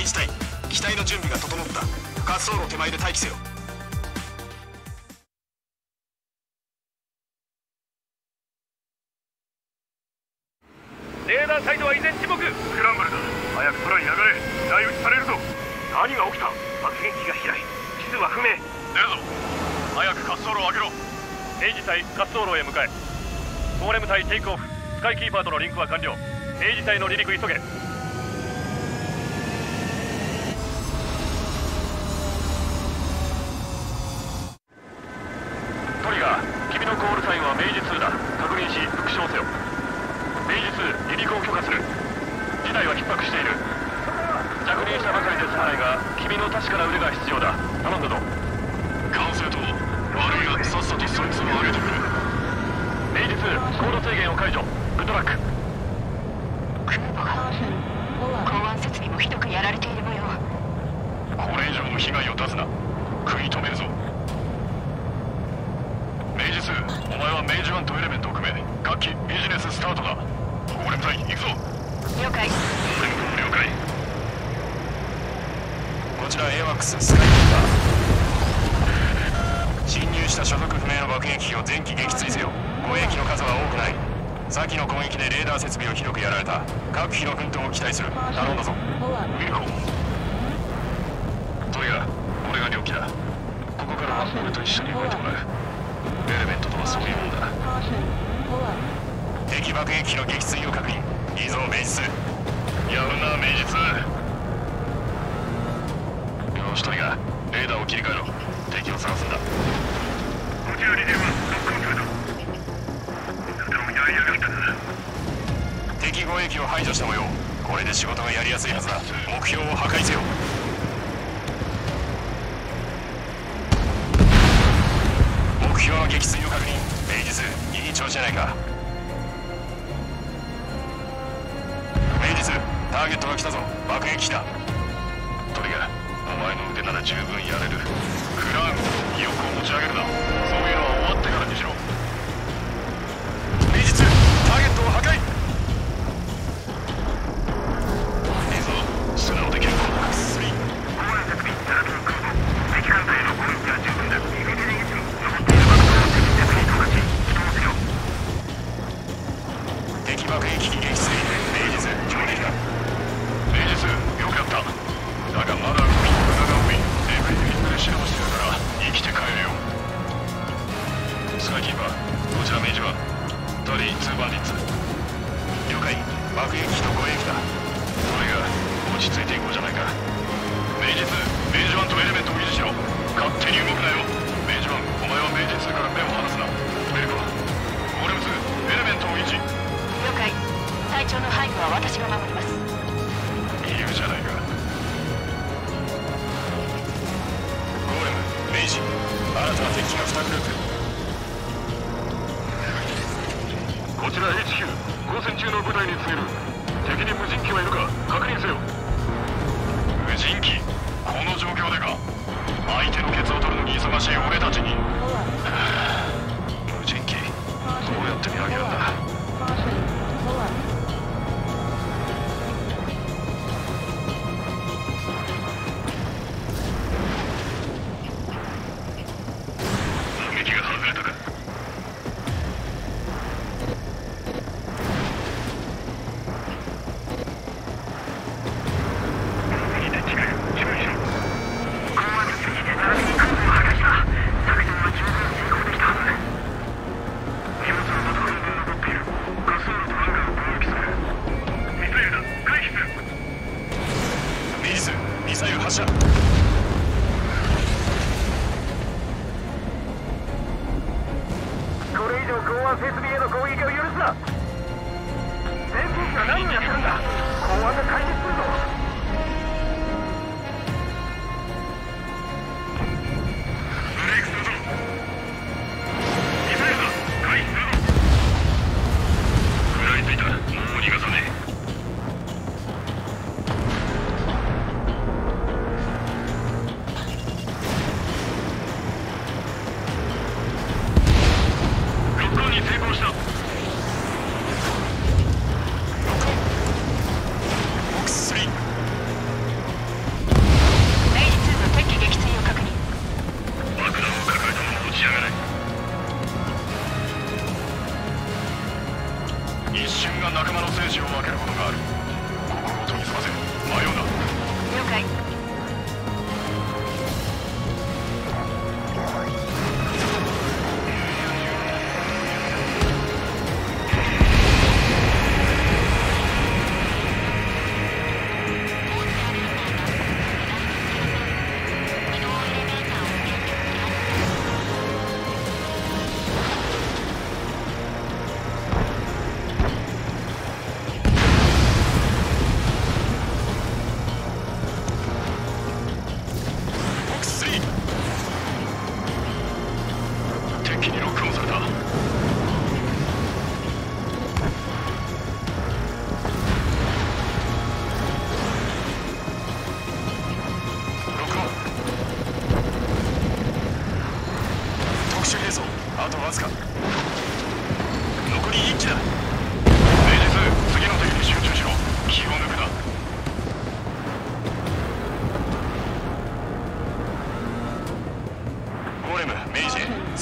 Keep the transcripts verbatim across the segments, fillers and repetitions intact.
示隊、機体の準備が整った。滑走路手前で待機せよ。 レーダーサイドは依然沈黙。スクランブルだ。早く空に上がれ。雷打ちされるぞ。何が起きた？爆撃機が飛来。地図は不明。出るぞ。早く滑走路を上げろ。明治隊滑走路へ向かえ。ゴーレム隊テイクオフ。スカイキーパーとのリンクは完了。明治隊の離陸急げ。トリガー、君のコールサインは明治ツーだ。確認し復唱せよ。明治ツー、離陸を許可する。事態は逼迫している。着任したばかりで済まないが、君の確かな腕が必要だ。頼んだぞ。 管制塔、悪いがさっさとそいつを上げてくれ。 明治ツー、高度制限を解除。グッドラック。 空母が港湾設備もひどくやられている模様。 これ以上の被害を出すな。食い止めるぞ。明治ツー、お前は明治ワンとエレメントを組め。各機ビジネススタートだ。ゴーレム隊行くぞ。 了解。 ゴーレムも了解。こちら エーワックス スカイキーパー。侵入した所属不明の爆撃機を全機撃墜せよ。護衛機の数は多くない。先の攻撃でレーダー設備をひどくやられた。各機の奮闘を期待する。頼んだぞ。ウィルコ。トリガー、俺が両機だ。ここからは俺と一緒に動いてもらう。エレメントとはそういうもんだ。敵爆撃機の撃墜を確認。いいぞ明治ツー。やるな明治ツー。よしトリガー、レーダーを切り替えろ。敵を探すんだ。 こちらに電話、ロックを取れた。やりやがったな。 敵護衛機を排除した模様。これで仕事がやりやすいはずだ。目標を破壊せよ。目標の撃墜を確認。明治ツー、いい調子じゃないか。明治ツー、ターゲットが来たぞ。爆撃機だ。トリガー、お前の腕なら十分やれる。クラウン、意欲を持ち上げるな。そういうのは終わってからにしろ。明治ツー、ターゲットを破壊。いいぞ、素直で結構だ。スリー。 公安設備、並びに空母。敵艦隊への攻撃は十分だ。逃げて逃げて。残っている爆弾を敵着に投下し、人をせよ。 敵爆撃機撃墜。明治ツー、上出来だ。明治ツー、よくやった。だがまだ海、無駄が多い。エブリフィングで白してるから生きて帰れよ。スカイキーパー、こちら明治ワン。トリーツーバンディッツ。了解。爆撃機と護衛機だ。それが落ち着いていこうじゃないか。明治ツー、明治ワンとエレメントを維持しろ。勝手に動くなよ。明治ワン、お前は明治ツーから目を離すな。ウェルコ、ゴーレムツー、エレメントを維持。 了解。隊長の背後は私が守ります。 いいじゃないか。ゴーレム、明治、新たな敵機がにグループ。 こちら エイチキュー、交戦中の部隊に告げる。敵に無人機はいるか確認せよ。 無人機、この状況でか。相手のケツを取るのに忙しい俺たちに。無人機、どうやって見上げるんだ。 撃が外れたか。設備への攻撃を許すな。戦闘機は何をやってるんだ。公安が壊滅するぞ。ブレイクするぞ。ミサイルだ。回避するぞ。食らいついた。もう逃がさねえ。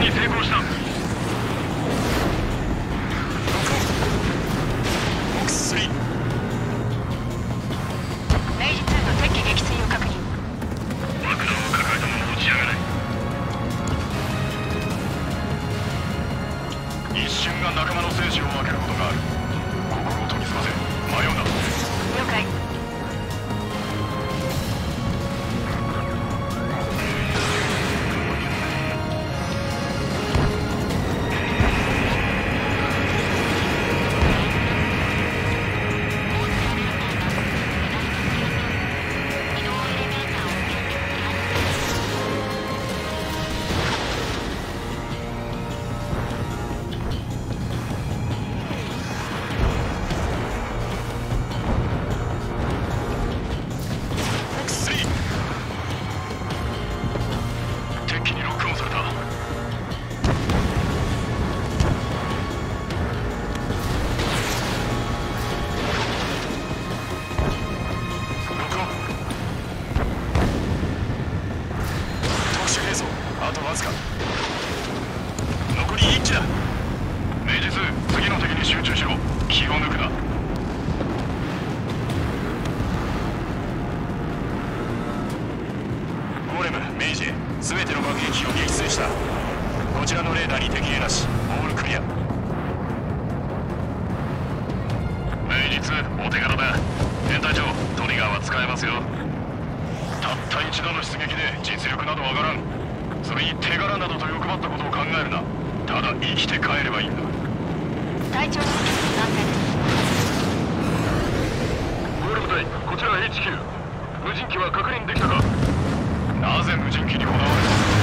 に成功した。 ボックススリー。 明治ツーの敵機撃墜を確認。 爆弾を抱えたまま落ち上がれ。 一瞬が仲間の生死を分けることがある。心を研ぎ澄ませ、迷うな。 了解。 あとわずか。残りいっ機だ。明治ツー、次の敵に集中しろ。気を抜くな。ゴーレム、明治へ全ての爆撃機を撃墜した。こちらのレーダーに敵影なし。オールクリア。明治ツー、お手柄だ。編隊長、トリガーは使えますよ。たった一度の出撃で実力などわからん。それに手柄などと欲張ったことを考えるな。ただ生きて帰ればいいんだ。 隊長の位置に安全です。 ゴーレム隊、こちら エイチキュー。無人機は確認できたか？ なぜ無人機にこだわる？